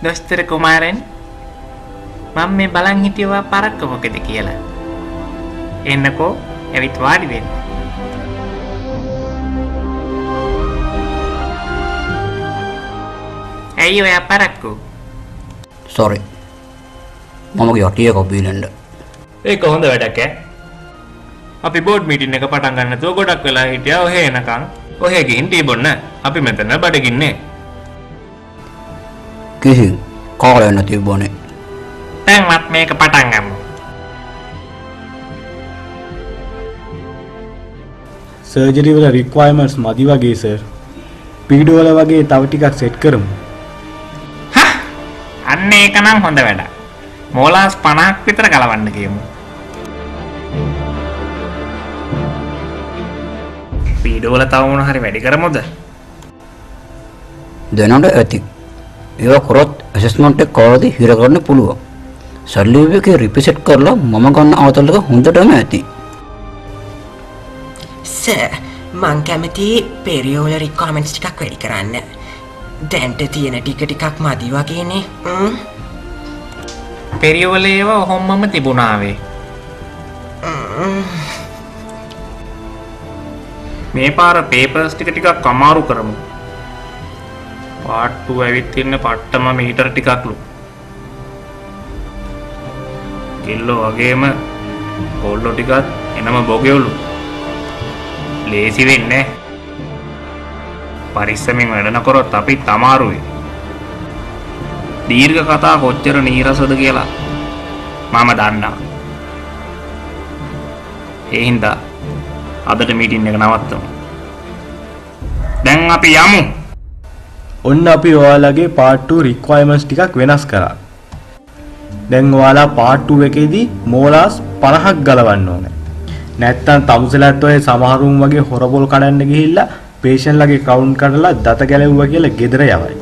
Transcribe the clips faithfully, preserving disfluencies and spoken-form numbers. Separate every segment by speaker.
Speaker 1: දොස්තර කුමාරයන් මම මේ බලන් හිටියවා පරක්ක මොකද කියලා. එන්නකෝ ඇවිත් වාඩි වෙන්න. ඇයි ඔය පරක්කු?
Speaker 2: sorry. මම ගියා ටී එකක් බීලෙන්ද.
Speaker 1: ඒක හොඳ වැඩක් ඈ. අපි බෝඩ් මීටින් එක පටන් ගන්න තෝ ගොඩක් වෙලා හිටියා ඔහෙ එනකන්. ඔහෙ ගිහින් ටී බොන්න. අපි මෙතන බඩගින්නේ.
Speaker 2: කිසි කාලයක් නැති බොනේ.
Speaker 1: දැන්වත් මේක පටන් ගමු.
Speaker 3: සර්ජරි වල රික්වයර්මන්ට්ස් මදි වගේ සර්. පීඩෝ වල වගේ තව ටිකක් සෙට් කරමු.
Speaker 1: හා අන්න ඒක නම් හොඳ වැඩක්. මෝලාස් පනහක් විතර ගලවන්න කියමු. පීඩෝ වල තව මොන හරි වැඩි කරමුද?
Speaker 2: දැනට ඇති. ඒවා කරොත් ඇසස්මන්ට් එක කවදාද හිර කරන්න පුළුවන්. සර්ලිව් එකේ රිපිසෙට් කරලා මම ගන්න අවතල් එක හොඳටම ඇති.
Speaker 4: සර් මං කැමති පෙරියෝල රික්වයර්මන්ට්ස් ටිකක් වැඩි කරන්න. දැන්ට තියෙන ටික ටිකක් මදි වගේනේ.
Speaker 1: පෙරියෝල ඒවා ඔහොමම තිබුණාවේ. මේ පාර පේපර්ස් ටික ටිකක් අමාරු කරමු. පාර්ට් टू ඇවිත් ඉන්න පට්ටම මීටර ටිකක්ලු. කිල්ලෝ වගේම කොල්ලෝ ටිකත් එනම බොගෙවලු. ලේසි වෙන්නේ පරිස්සමෙන් වැඩ නොකරොත් අපිත් අමාරුයි. දීර්ඝ කතා කොච්චර නීරසද කියලා මම දන්නවා. ඒ හින්දා අදට මීටින් එක නවත්තමු. දැන් අපි යමු.
Speaker 3: ඔන්න අපි ඔයාලගේ පාර්ට් टू රික්වයර්මන්ට්ස් ටිකක් වෙනස් කරා. දැන් ඔයාලා පාර්ට් टू එකේදී මෝලාස් පනහක් ගලවන්න ඕනේ. නැත්තම් තමුසලත් ඔය සමහරුන් වගේ හොරබොල් කඩන්න ගිහිල්ලා පේෂන්ට්ලගේ කවුන්ට් කරලා දත ගැලවුවා කියලා ගෙදර යවයි.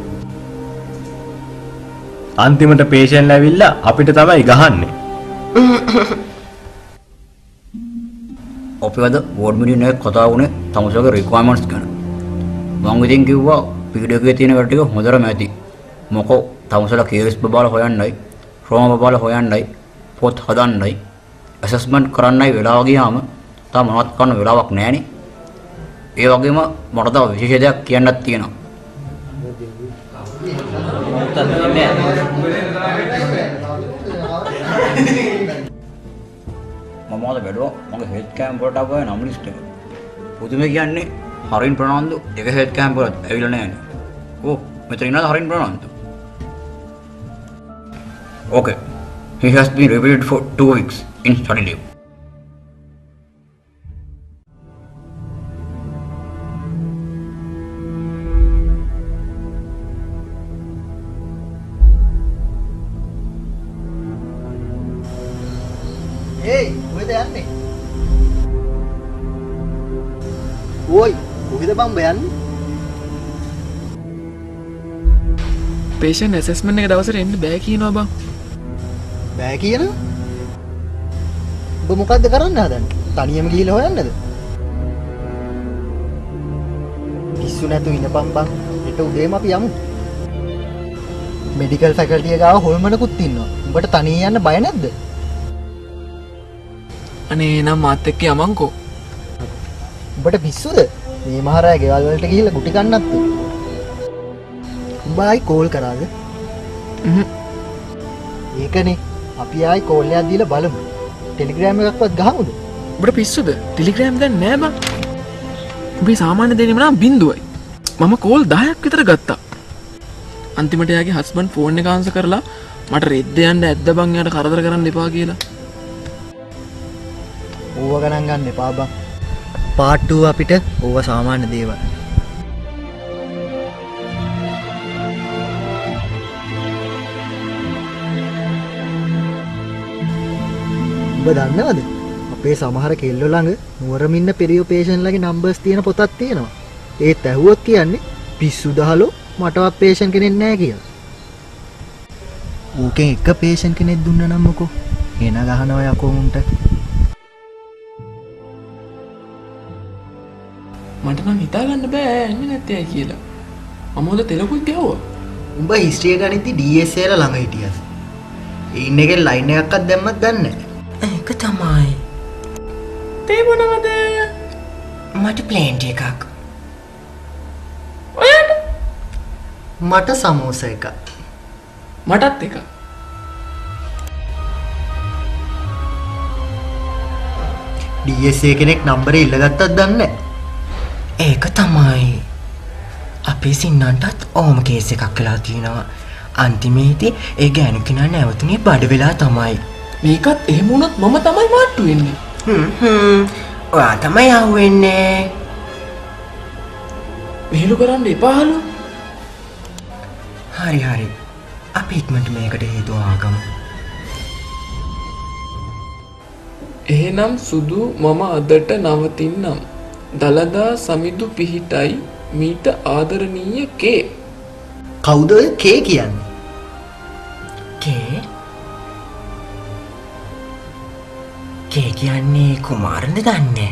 Speaker 3: අන්තිමට පේෂන්ට්ලා ඇවිල්ලා අපිට තමයි ගහන්නේ.
Speaker 2: අපි අද බෝඩ් මීටින් එකේ කතා වුණේ තමුසලගේ රික්වයර්මන්ට්ස් ගැන. මම ඉතින් කිව්වා පීඩෝ එකේ තියෙන වැඩ ටික හොඳටම ඇති. මොකෝ තමුසලා කේස් බබාල හොයන්නයි, ෆෝම් බබාල හොයන්නයි, පොත් හදන්නයි, ඇසස්මන්ට් කරන්නයි වෙලාව ගියාම තාම මොනවත් කරන්න වෙලාවක් නැහැනේ. ඒ වගේම මට තව විශේෂ දෙයක් කියන්නත් තියෙනවා. මම අද බැලුවා මගේ හෙල්ත් කැම්ප් වලට ආවා නම් ලිස්ට් එක. පුදුමේ කියන්නේ හරින් ප්‍රනාන්දු එක හෙල්ත් කැම්ප් වලට ඇවිල්ලා නැහැ. ඕ මෙතන ඉන්නද හරින් Fernando? Okay. He has been revealed for two weeks in study leave.
Speaker 5: Hey, where they are? Oi, කොහෙද බම්බ යන්නේ?
Speaker 6: patient assessment එක දවසට එන්න බෑ කියනවා බං.
Speaker 5: බෑ කියනවා? ඔබ මොකද්ද කරන්න හදන්නේ? තනියම ගිහිල්ලා හොයන්නද? පිස්සු නැතු ඉන්නපම් බං. ඊට උදේම අපි යමු. මෙඩිකල් ෆැකල්ටි එක ගාව හොල්මනකුත් ඉන්නවා. උඹට තනියෙන් යන්න බය නැද්ද?
Speaker 6: අනේ නම් මාත් එක්ක යමන්කෝ.
Speaker 5: උඹට පිස්සුද? මේ මහරයා ගෙවල් වලට ගිහිල්ලා ගුටි කන්නත්. උඹ ආයි කෝල් කරාද?
Speaker 6: හ්ම්.
Speaker 5: ඒකනේ. අපි ආයි කෝල් එකක් දීලා බලමු. ටෙලිග්‍රෑම් එකක්වත් ගහමුද?
Speaker 6: උඹට පිස්සුද? ටෙලිග්‍රෑම් දැන් නෑ බං. උඹේ සාමාන්‍ය දෙන්නම නම් බින්දුවයි. මම කෝල් දහයක් විතර ගත්තා. අන්තිමට යාගේ හස්බන්ඩ් ෆෝන් එක ආන්සර් කරලා මට රෙද්ද යන්න ඇද්ද බං යාට කරදර කරන්න එපා කියලා.
Speaker 5: ඕව ගණන් ගන්න එපා බං. පාර්ට් टू අපිට ඕව සාමාන්‍ය දේවල්. ඔබ දන්නවද? අපේ සමහර කෙල්ලෝ ළඟ නුවරම ඉන්න පෙරියෝ පේෂන්ට්ලාගේ නම්බර්ස් තියෙන පොතක් තියෙනවා. ඒත් ඇහුවොත් කියන්නේ පිස්සු දහලෝ මටවත් පේෂන්ට් කෙනෙක් නැහැ කියලා. ඌකෙන් එක පේෂන්ට් කෙනෙක් දුන්න නම් මොකෝ? එන ගහනවා යකෝ උන්ට.
Speaker 6: මට නම් හිතා ගන්න බෑ එන්නේ නැත්තේ කියලා. මම හොද තෙලකුත් ගැහුවා.
Speaker 5: උඹ හිස්ට්‍රිය ගනිද්දි D S A ලා ළඟ හිටියද? ඉන්න එකේ ලයින් එකක්වත් දැම්මත් දන්නේ නැහැ.
Speaker 4: ඒක තමයි.
Speaker 6: තේ මොනවද?
Speaker 4: මට ප්ලේන්ටි එකක්.
Speaker 6: ඔයාට?
Speaker 5: මට සමෝසා එකක්.
Speaker 6: මටත් එකක්.
Speaker 5: D S A කෙනෙක් නම්බරේ ඉල්ලගත්තත් දන්නේ නැහැ.
Speaker 4: ඒක තමයි. අපේ සින්නන්ටත් ඕම කේස් එකක් වෙලා තියෙනවා. අන්තිමේදී ඒ ගෑනු කෙනා නැවතුනේ බඩ වෙලා තමයි.
Speaker 6: මේකත් එහෙම වුණොත් මම තමයි මාට්ටු වෙන්නේ.
Speaker 4: හ්ම් හ්ම්. ඔයා තමයි ආවෙන්නේ.
Speaker 6: විහිළු කරන්න එපාලු.
Speaker 4: හරි හරි. අපි ඉක්මනට මේකට හේතුව ආගමු.
Speaker 6: එහෙනම් සුදු මම අදට නවතින්නම්. දලදා සමිදු පිහිටයි මීට ආදරණීය කේ.
Speaker 5: කවුද ඔය කේ කියන්නේ?
Speaker 4: කේ? කේ කියන්නේ කුමාරන්ද දන්නේ?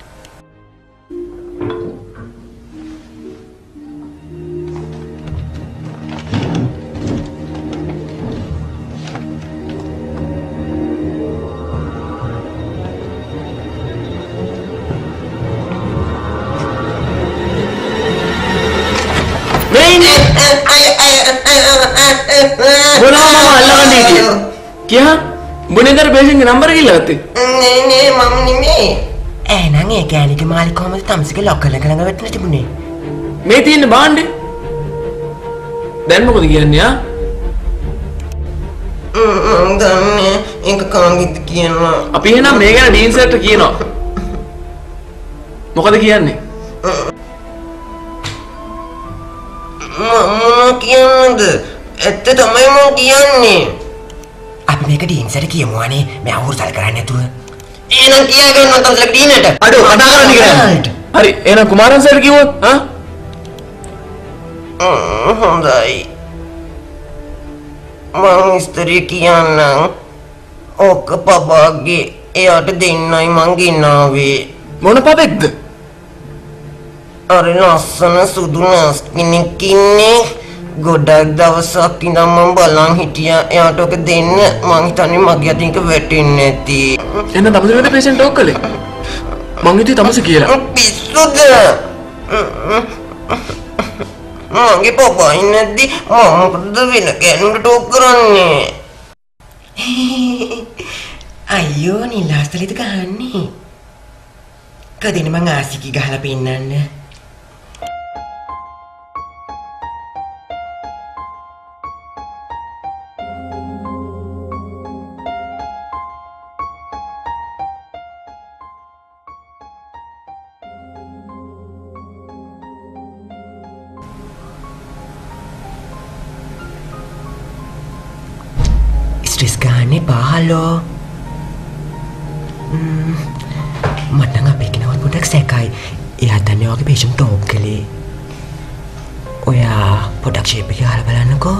Speaker 6: बोला मामा अल्लाह का दीजिए क्या बुनेदर पेशेंट नंबर की लगती
Speaker 4: නේ නේ මම නෙමෙයි. එහෙනම් ඒ ගෑණිගේ මාලි කොහමද තමසිගේ ලොක්කල ළඟ වැටෙන්න තිබුණේ?
Speaker 6: මේ තියෙන බාණ්ඩේ දැන් මොකද කියන්නේ ආ
Speaker 4: මම දන්නේ ඒක කාගෙද කියනවා.
Speaker 6: අපි එහෙනම් මේ ගැන ඩීන් සර්ට කියනවා මොකද කියන්නේ
Speaker 4: මම කියන්නේ ඇත්ත තමයි මම කියන්නේ. අපි මේක ඩීන්සට කියමු අනේ මම අවුරුසල් කරන්නේ නැතුව. එහෙනම් කියා ගන්න තමසලක ඩීනට.
Speaker 6: අඩෝ කතා කරන්න කියලා. හරි එහෙනම් කුමාරන් සර්ට කිව්වොත් ආ
Speaker 4: හොඳයි. මම ඉස්තරේ කියන්නම්. ඔක පපාගේ එයාට දෙන්නයි මං ගෙනාවේ.
Speaker 6: මොන පපෙක්ද?
Speaker 4: අර ලස්සන සුදු නස් කෙනෙක් ඉන්නේ. ගොඩක් දවසක් ඉඳන් මම බලන් හිටියා එයාට ඔක දෙන්න. මං හිතන්නේ මගේ අතින් එක වැටෙන්නේ නැති.
Speaker 6: එන්න තමස වෙන පේෂන්ට් ටෝක් කළේ. මං හිතුවේ තමස කියලා.
Speaker 4: පිස්සුද? මගේ පපා ඉන්නේදී මම මොකද වෙන කෙනෙකුට ටෝක් කරන්නේ? අයියෝ නිලාස්තලිත ගහන්නේ. කදින මං ආසිකි ගහලා පෙන්නන්න. ස්ට්‍රෙස් ගන්න එපාලෝ. මට නම් අපේ කෙනාවත් පොඩ්ඩක් සැකයි. එයා දන්නේ වගේ පේෂන්ට් ටෝක් කළේ. ඔයා පොඩ්ඩක් ෂේප් එක අහලා බලන්නකෝ.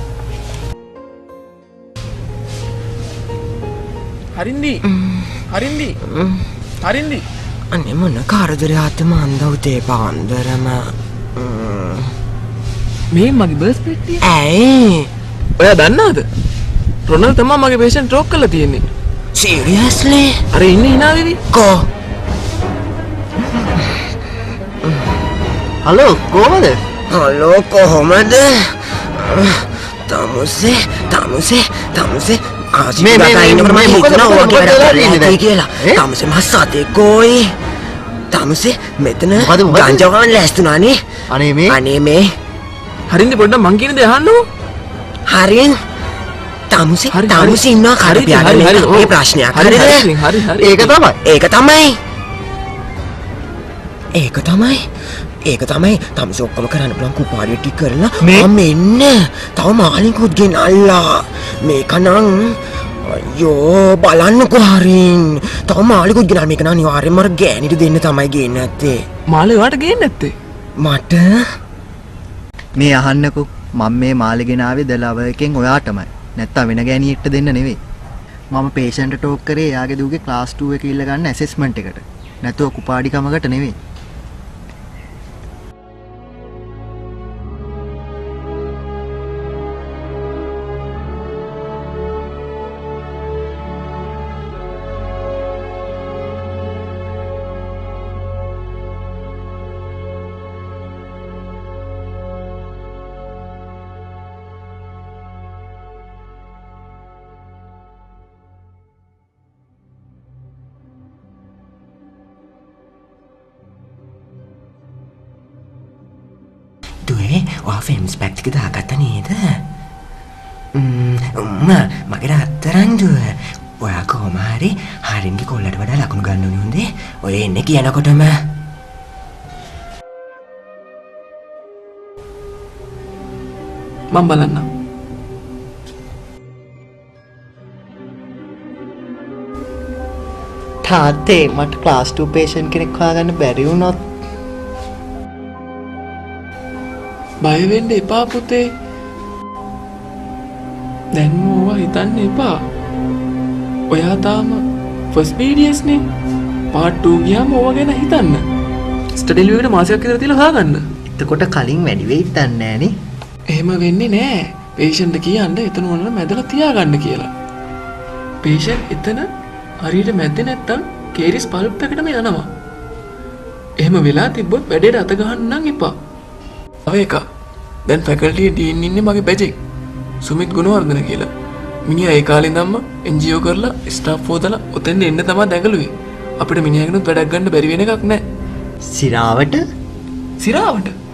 Speaker 6: හරින්දි. හරින්දි. හරින්දි.
Speaker 4: අනේ මොන කාර්යදරයාත් මන්ද උදේ පාන්දරම.
Speaker 6: මේ මගේ බර්ස් පෙට්ටිය.
Speaker 4: ඇයි?
Speaker 6: ඔයා දන්නවද? රොනල් තමයි මගේ පේෂන්ට් ටෝක් කරලා තියෙන්නේ.
Speaker 4: සීරියස්ලි?
Speaker 6: අර ඉන්නේ hina වෙවි.
Speaker 4: කෝ?
Speaker 5: හලෝ කොහමද?
Speaker 4: හලෝ කොහමද? තමුසේ තමුසේ තමුසේ ආජි
Speaker 5: මේ- මේ-
Speaker 4: ගායි ඉන්නකොට
Speaker 5: මේ
Speaker 4: මම
Speaker 5: මොකද-
Speaker 4: හිතනවා
Speaker 5: මොකද
Speaker 4: ඔයාගේ
Speaker 5: වෙලා
Speaker 4: වැඩ
Speaker 5: තියෙන්නේ
Speaker 4: කරලා
Speaker 5: දැන්?
Speaker 4: කියලා.
Speaker 5: ඈ?
Speaker 4: තමුසේ මස් සතේ ගෝයි. තමුසේ මෙතන
Speaker 5: මොකද- මොකද?
Speaker 4: ගංජා ගන්න ලෑස්තුනානේ.
Speaker 5: අනේ මේ
Speaker 4: අනේ මේ
Speaker 6: හරින්දි පොඩ්ඩක් මං කියන දේ අහන්නකෝ.
Speaker 4: හරියෙන් තමුසේ
Speaker 6: හරි,
Speaker 4: තමුසේ
Speaker 6: හරි.
Speaker 4: ඉන්නවා
Speaker 6: හරි,
Speaker 4: කාර්යය
Speaker 6: හරි, හරි.
Speaker 4: මේ
Speaker 6: ඔව්.
Speaker 4: ප්‍රශ්නයක්
Speaker 6: හරි,
Speaker 4: හරිද?
Speaker 6: හරි, හරි, හරි.
Speaker 5: ඒක තමයි.
Speaker 4: ඒක තමයි. ඒක තමයි. ඒක තමයි තමස ඔක්කොම කරන්න පුළුවන් කුපාඩිය ටික කරලා
Speaker 5: මේ-
Speaker 4: මම එන්න. තව මාළිකුත් ගෙනල්ලා. මේක නම් අයියෝ බලන්නකෝ හරින්. තව මාළිකුත් ගෙනල්ලා මේක නම් අනිවාර්යෙන්ම අර ගෑණිට දෙන්න තමයි ගේන්න ඇත්තේ.
Speaker 6: මාළේ ඔයාට ගේන්නේ නැත්තේ.
Speaker 4: මට
Speaker 5: මේ අහන්නකෝ මම මේ මාළගෙන ආවේ දලව එකෙන් ඔයාටමයි. නැත්තම් වෙන ගෑණියෙක්ට දෙන්න නෙවෙයි. මම පේෂන්ට් ටෝක් කරේ එයාගේ දුවගේ ක්ලාස් ටූ එක ඉල්ල ගන්න ඇසෙස්මන්ට් එකට. නැතුව කුපාඩි කමකට නෙවෙයි.
Speaker 4: ඔයා ෆෙම්ස් පැක් ටික දාගත්තා නේද? ම්ම් මගේ රත්තරන්දුව. ඔයා කොහොම හරි හරින්ගේ කොල්ලට වඩා ලකුණු ගන්න ඕනේ හොඳේ. ඔය එන්නේ කියනකොටම.
Speaker 6: මම බලන්නම්.
Speaker 5: තාත්තේ මට ක්ලාස් ටූ පේෂන්ට් කෙනෙක් හොයාගන්න බැරි වුණොත්
Speaker 6: බය වෙන්න එපා පුතේ. දැන් ඕවා හිතන්න එපා. ඔයා තාම ෆස්ට් බී ඩී එස් නේ. පාර්ට් ටූ ගියාම ඕවා ගැන හිතන්න. ස්ටඩි ලීව් එකට මාසයක් විතර තියලා හොයාගන්න.
Speaker 5: එතකොට කලින් වැඩි වෙයිද දන්නේ නෑනේ.
Speaker 6: එහෙම වෙන්නේ නෑ. පේෂන්ට් කියන්න එතන ඕනනම් මැදලා තියාගන්න කියලා. පේෂන්ට් එතන හරියට මැද්දේ නැත්තම් කේරිස් පල්ප් එකටම යනවා. එහෙම වෙලා තිබ්බොත් වැඩේට අත ගහන්න නම් එපා. තව එකක්. දැන් ෆැකල්ටි ඩීන් ඉන්නේ මගේ බැජෙක්. සුමිත් ගුණවර්ධන කියලා. මිනිහා ඒ කාලේ ඉඳන්ම එන් ජී ඕ කරලා ස්ටාෆ් හොදලා ඔතෙන් එන්න තමයි දැඟලුවේ. අපිට මිනිහාගෙනුත් වැඩක් ගන්න බැරි වෙන එකක් නෑ.
Speaker 5: සිරාවට
Speaker 6: සිරාවට